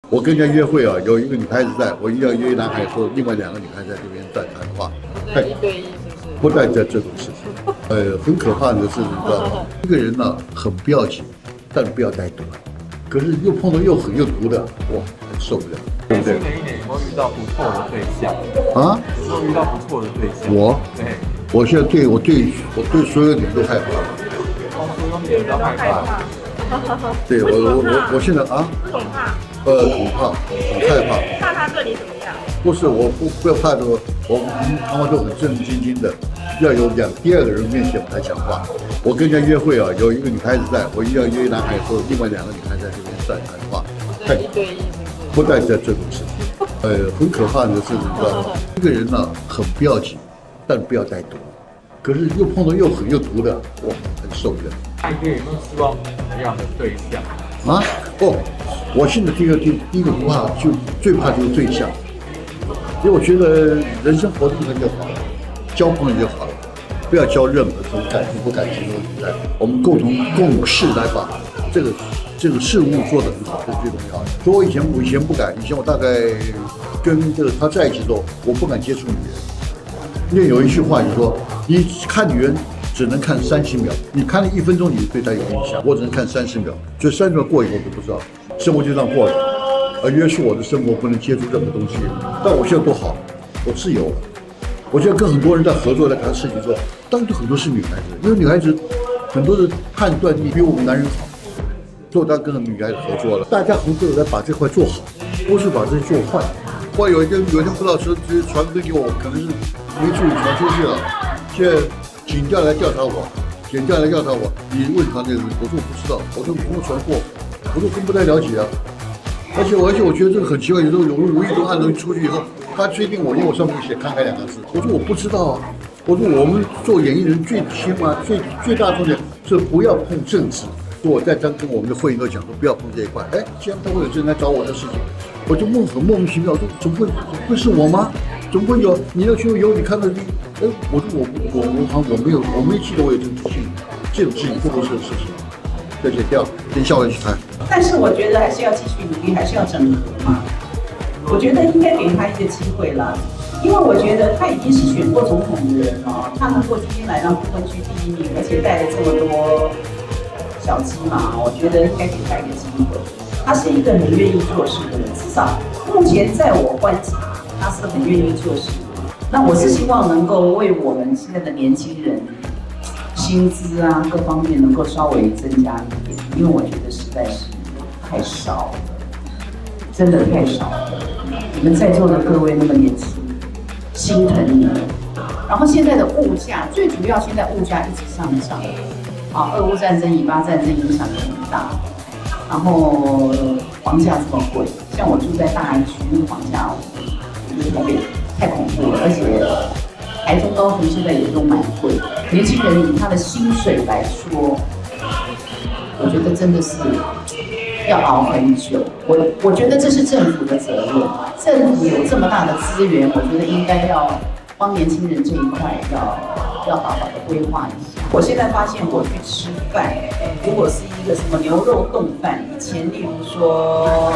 我跟人家约会啊，有一个女孩子在，我一定要约男孩说，另外2个女孩在这边在谈话。 一对一是不是？ 不带这种事情，很可怕的是，你知道吗？一个人呢、很不要紧，但不要带毒。可是又碰到又狠又毒的，哇，很受不了，对不对？ 新的一年有没有遇到不错的对象？ 啊？ 有没有遇到不错的对象？对， 我现在我对所有女人都害怕。 所有女人都害怕。 对我现在啊， 恐怕， 很怕，很害怕。 怕他对你怎么样？ 不是，我不要怕的，我们他们都很正正经经的，要有第二个人面前来讲话。我跟人家约会啊，有一个女孩子在，我一定要约男孩说，另外2个女孩在这边在谈话。 一对一是不带这种事情，很可怕的是，你知道吗？一个人呢、很不要紧，但不要带毒。可是又碰到又狠又毒的，哇，很受不了。 爱哥有没有希望什么样的对象？ 啊？我现在第一个不怕，就最怕就是对象，因为我觉得人生活着就好了，交朋友就好了，不要交任何这种感情不感情的问题来，我们共事来把这个事物做得很好，这是最重要的。所以我以前不敢，以前我大概跟这个他在一起的时候，我不敢接触女人，因为有一句话就是说，你看女人只能看30秒，你看了1分钟，你对她有印象，我只能看30秒，所以30秒过以后我就不知道，生活就这样过了，而约束我的生活不能接触任何东西。但我现在多好，我自由了。我现在跟很多人在合作，在谈事情的时候，当然很多是女孩子，因为女孩子很多的判断力比我们男人好，所以我当然跟女孩子合作了，大家合作来把这块做好，不是把这做坏。或有一天不知道是传真给我，可能是没注意传出去了，现在警调来调查我，你问他那个，我说我不知道，我说朋友传过，我说真不太了解啊。而且我觉得这个很奇怪，有时候无意中按东西出去以后，他追定我，因为我上面写慷慨2个字，我说我不知道啊，我说我们做演艺人最起码最大重点是不要碰政治。所以我在跟我们的会员都讲说不要碰这一块。既然他会有人来找我的事情，我就很莫名其妙，说怎么会是我吗？怎么会有？你要去有你看到我说我没记得我有这种事情不合适的事情。再剪掉，跟校委去谈。 但是我觉得还是要继续努力，还是要整合嘛。我觉得应该给他一个机会啦，因为我觉得他已经是选过总统的人了，他能够今天来到不分区第1名，而且带了这么多小鸡嘛，我觉得应该给他一个机会。他是一个很愿意做事的人，至少目前在我观察，他是很愿意做事的。那我是希望能够为我们现在的年轻人薪资啊各方面能够稍微增加一点，因为我觉得实在是太少了，真的太少了。你们在座的各位那么年轻，心疼你们。然后现在的物价，最主要现在物价一直上涨，俄乌战争、以巴战争影响也很大，然后房价这么贵，像我住在大安区，那个房价我觉得太恐怖了，而且台中高雄现在也都蛮贵，年轻人以他的薪水来说，我觉得真的是要熬很久。我觉得这是政府的责任，政府有这么大的资源，我觉得应该要帮年轻人这一块要好好的规划一下。我现在发现我去吃饭，如果是一个什么牛肉冻饭，以前例如说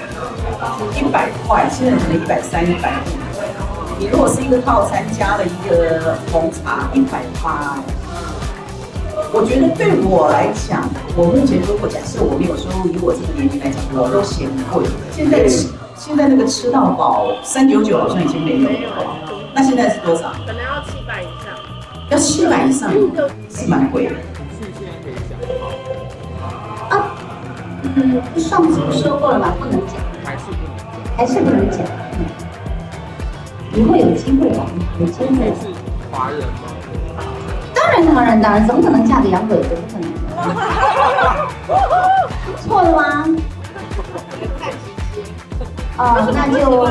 100块，现在可能130、150。你如果是一个套餐加了一个红茶180，我觉得对我来讲，我目前如果假设我没有收入，以我这个年纪来讲，我都嫌贵。现在那个吃到饱399好像已经没有了，那现在是多少？ 可能要700以上。 要700以上，是蛮贵的。 啊，上次说过了嘛，不能讲，还是不能讲。你会有机会的，有机会。 是华人吗？ 当然，怎么可能嫁给洋鬼子？不可能。错了吗？那就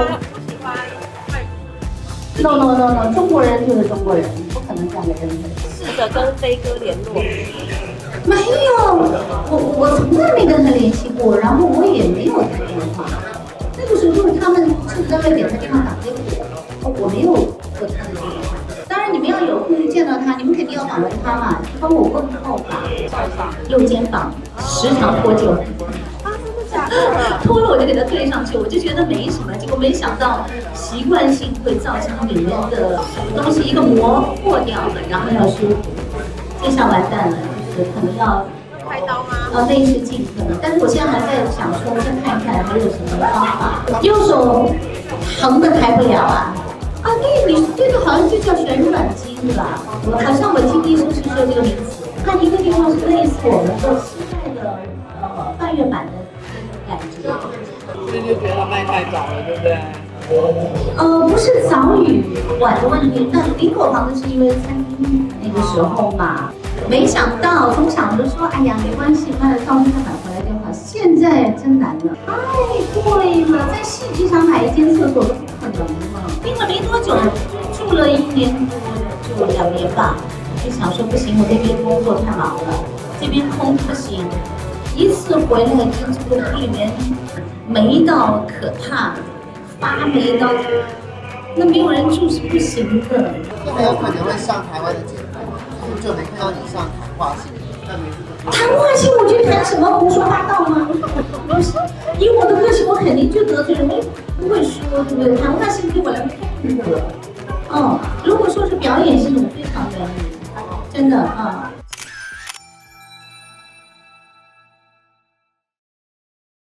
no， 中国人就是中国人，不可能嫁给任何人。 试着跟飞哥联络。 没有，我从来没跟他联系过，然后我也没有打电话。那个时候就是他们是单位给他电话打给我没有和他的电话。当然你们要有空见到他，你们肯定要访问他嘛，帮我问候吧。右肩膀时常脱臼。 真的假的？ 脱了我就会给它推上去，我就觉得没什么，结果没想到习惯性会造成里面的什么东西一个膜破掉了，然后要修补，这下完蛋了，就是可能要开刀吗？ 内视镜可能，但是我现在还在想说，再看看还有什么方法。右手疼的抬不了啊。啊，对，你这个好像就叫旋软肌是吧？好像我听医生是说这个名词。它一个地方是类似我们的膝盖的半月板的感觉。 所以就觉得卖太早了，对不对？ 不是早与晚的问题，那林口房子是因为餐厅那个时候嘛，没想到总想着说，哎呀没关系，卖了到处再买回来就好。现在真难了，太贵了，在戏剧场买一间厕所都不可能了。订了没多久，住了1年多，就2年吧。就想说不行，我那边工作太忙了，这边空不行。一次回来，这个里面霉到可怕，发霉到，那没有人住是不行的。 现在有可能会上台湾的节目，就没看到你上谈话性。 谈话性，我去谈什么胡说八道吗？不是，以我的个性，我肯定就得罪人，我不会说，对不对？谈话性对我来说太难了。如果说是表演性，我非常愿意。真的啊。